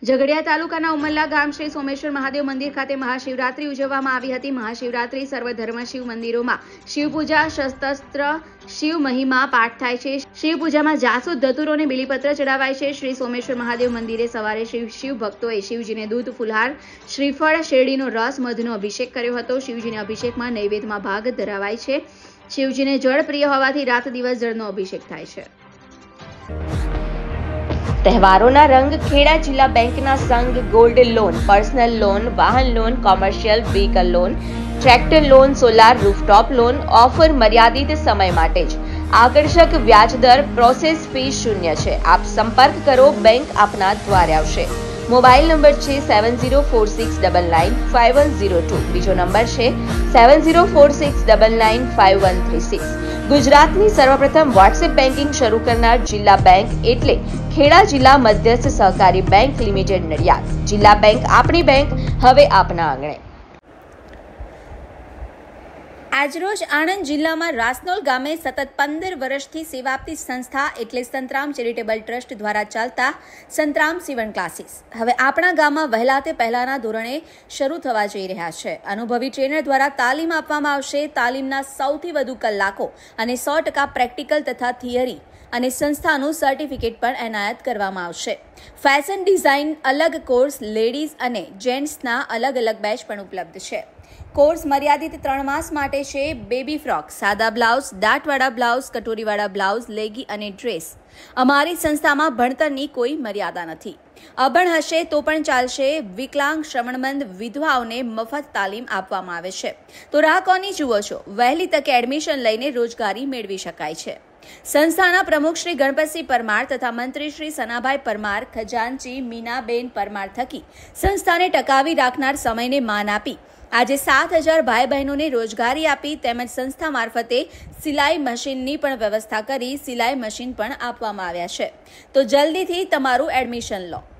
ઝઘડિયા તાલુકાના ઉમરલા ગામ શ્રી સોમેશ્વર મહાદેવ મંદિર ખાતે મહાશિવરાત્રી ઉજવવામાં આવી હતી। મહાશિવરાત્રી સર્વધર્મ શિવ મંદિરોમાં શિવપૂજા, શસ્ત્ર, શિવ મહિમા પાઠ થાય છે। શિવપૂજામાં જાસૂદ, ધતુરો અને બીલીપત્ર ચડાવાય છે। શ્રી સોમેશ્વર મહાદેવ મંદિરે સવારે શિવ ભક્તોએ શિવજીને દૂધ, ફુલહાર, શ્રીફળ, શેરડીનો રસ, મધનો અભિષેક કર્યો હતો। શિવજીને અભિષેકમાં નૈવેદ્યમાં ભાગ ધરાવાય છે। શિવજીને જળ પ્રિય હોવાથી રાત દિવસ જળનો અભિષેક થાય છે। તહેવારોના રંગ ખેડા જિલ્લા બેંકના સંઘ ગોલ્ડ લોન, પર્સનલ લોન, વાહન loan, commercial vehicle loan, tractor loan, solar rooftop loan offer મર્યાદિત સમય માટે જ। આકર્ષક વ્યાજ દર, પ્રોસેસ ફી શૂન્ય છે। આપ સંપર્ક કરો, બેંક આપના દ્વારે આવશે। મોબાઈલ નંબર છે 7046995102, બીજો નંબર છે 7046995136। ગુજરાતની સર્વપ્રથમ વોટ્સએપ બેન્કિંગ શરૂ કરનાર જિલ્લા બેંક એટલે ખેડા જિલ્લા મધ્યસ્થ સહકારી બેંક લિમિટેડ નડિયાદ। જિલ્લા બેંક આપણી બેંક, હવે આપના આંગણે। આજરોજ આણંદ જિલ્લામાં રાસનોલ ગામે સતત 15 વર્ષથી સેવા આપતી સંસ્થા એટલે સંતરામ ચેરિટેબલ ટ્રસ્ટ દ્વારા ચાલતા સંતરામ સીવણ ક્લાસીસ હવે આપણા ગામમાં વહેલા તે પહેલાના ધોરણે શરૂ થવા જઈ રહ્યા છે। અનુભવી ટ્રેનર દ્વારા તાલીમ આપવામાં આવશે। તાલીમના સૌથી વધુ કલાકો અને 100% પ્રેક્ટિકલ તથા થિયરી અને સંસ્થાનું સર્ટિફિકેટ પણ એનાયત કરવામાં આવશે। ફેશન ડિઝાઇન અલગ કોર્સ, લેડીઝ અને જેન્ટ્સના અલગ અલગ બેચ પણ ઉપલબ્ધ છે। કોર્સ મર્યાદિત 3 માસ માટે છે। બેબી ફ્રોક, સાદા બ્લાઉઝ, દાંતવાળા બ્લાઉઝ, કટોરીવાળા બ્લાઉઝ, લેગી અને ડ્રેસ। અમારી સંસ્થામાં ભણતરની કોઈ મર્યાદા નથી। અભણ હશે તો પણ ચાલશે। વિકલાંગ, શ્રવણમંદ, વિધવાઓને મફત તાલીમ આપવામાં આવે છે। તો રાહ કોની જુઓ છો? વહેલી તકે એડમિશન લઈને રોજગારી મેળવી શકાય છે। સંસ્થાના પ્રમુખ શ્રી ગણપતસિંહ પરમાર તથા મંત્રી શ્રી સનાભાઈ પરમાર, ખજાનચી મીનાબેન પરમાર થકી સંસ્થાને ટકાવી રાખનાર સમયને માન આપી આજે 7000 ભાઈ બહેનોને રોજગારી આપી તેમજ સંસ્થા મારફતે સિલાઈ મશીનની પણ વ્યવસ્થા કરી સિલાઈ મશીન પણ આપવામાં આવ્યા છે। તો જલ્દીથી તમારું એડમિશન લો।